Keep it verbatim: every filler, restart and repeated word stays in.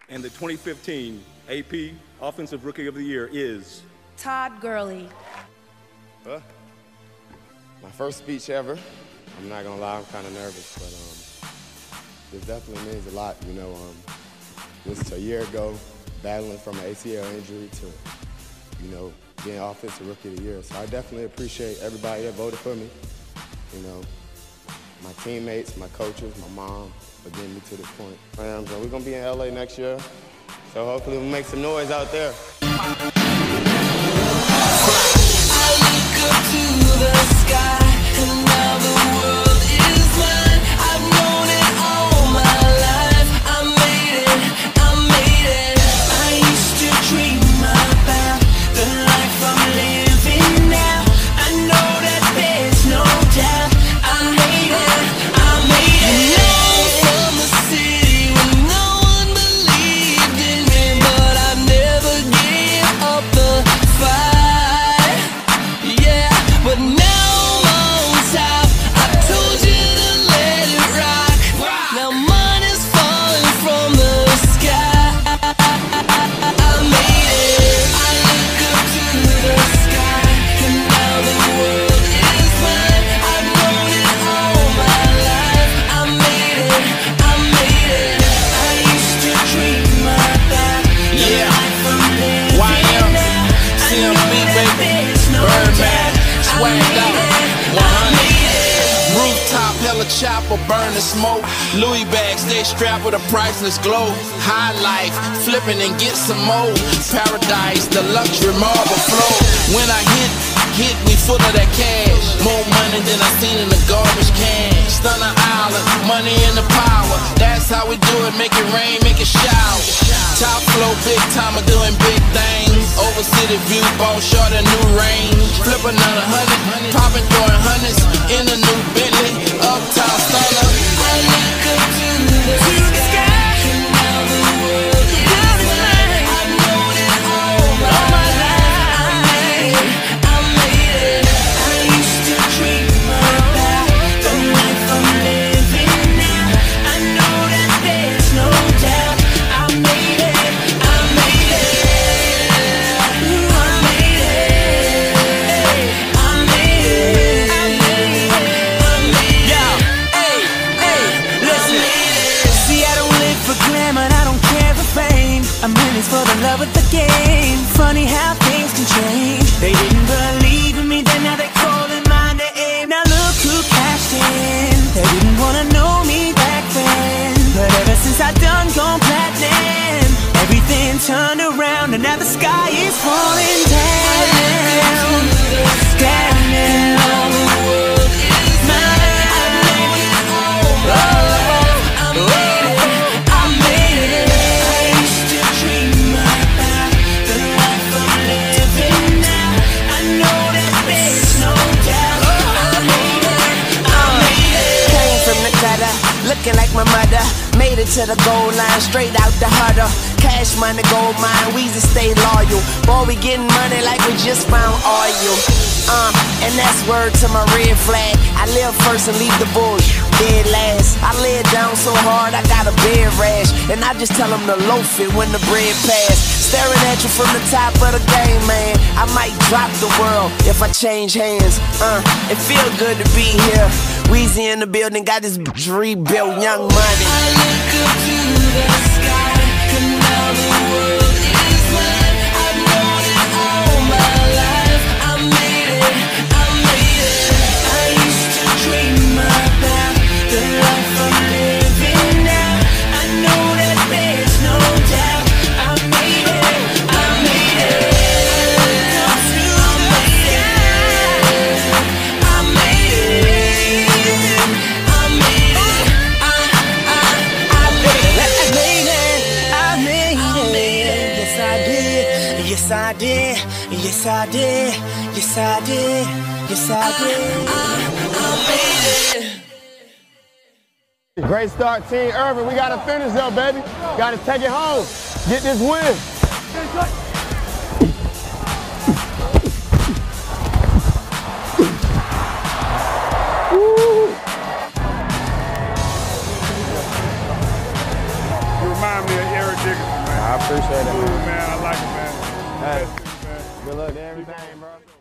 And the twenty fifteen A P Offensive Rookie of the Year is Todd Gurley. Huh? My first speech ever. I'm not gonna lie, I'm kind of nervous, but um, this definitely means a lot. You know, um, just a year ago, battling from an A C L injury to, you know, being Offensive Rookie of the Year. So I definitely appreciate everybody that voted for me. You know, my teammates, my coaches, my mom, for getting me to this point. Um, so we're gonna be in L A next year, so hopefully we'll make some noise out there. I look up to the sky, and now the world is mine. I've known it all my life. I made it, I made it. I used to dream about the life I'm living now. I know that there's no doubt. I made it, I made it. I'm from the city where no one believed in me, but I never gave up the fight. Yeah, but now I'm on top. I told you to let it rock. Now money's falling from the sky. I made it. I look up to the sky, and now the world is mine. I've known it all my life. I made it, I made it. I used to dream about the life I'm living now. I know that there's no doubt. Swagged out, one hundred. Rooftop, hella chopper, burning smoke. Louis bags, they strapped with a priceless glow. High life, flipping and get some more. Paradise, the luxury marble flow. When I hit, hit, we full of that cash. More money than I seen in the garbage can. Stunner Island, money and the power. That's how we do it, make it rain, make it shower. Top flow, big timer, doing big things. Over city view, ball short a new range. Flip another hundred, popping throwing hundreds in a new Bentley. Uptown stunner. I look up to the sky, and now the world is mine. I've known it all my life. I made it, I made it. I used to dream about the life I'm living now. I know that there's no doubt. I made it, I made it. I made it, I made it, I made it, I made it. Yo, hey, hey, listen. See, I don't live for glamour, I don't care for fame. I'm in this for the love of the game. Funny how things can change. They didn't believe in me, then now they calling my name. Now look who cashed in. They didn't wanna know me back then, but ever since I done gone platinum, everything turned around and now the sky is falling down. Down now. Looking like my mother, made it to the goal line, straight out the huddle. Cash money, gold mine, Weezy stay loyal. Boy, we getting money like we just found oil. Uh, and that's word to my red flag. I live first and leave the bullshit dead last. I lay it down so hard I got a bed rash, and I just tell them to loaf it when the bread pass. Staring at you from the top of the game, man. I might drop the world if I change hands. Uh, it feel good to be here. Weezy in the building, got this bitch rebuilt, Young Money. I look up to the sky, and now the world is mine. I've known it all my life. I made it, I made it. I used to dream about the life I'm living now. I know that there's no doubt. I made it, I made it. I made it, I made it. Yes, I did, yes, I did, yes, I did, yes, I did. I, I, I made it. Great start, Team Irvin. We got to finish though, baby. Got to take it home. Get this win. You remind me of Eric Dickerson, man. I appreciate it, Cool, man. man. I like it, man. Hey, Best to you, man. good luck to everything, bro.